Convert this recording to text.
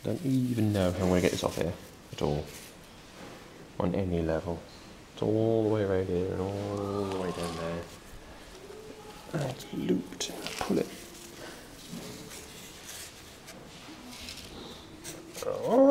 Don't even know how I'm going to get this off here at all. On any level. It's all the way right here and all the way down there. And it's looped. Pull it. Oh.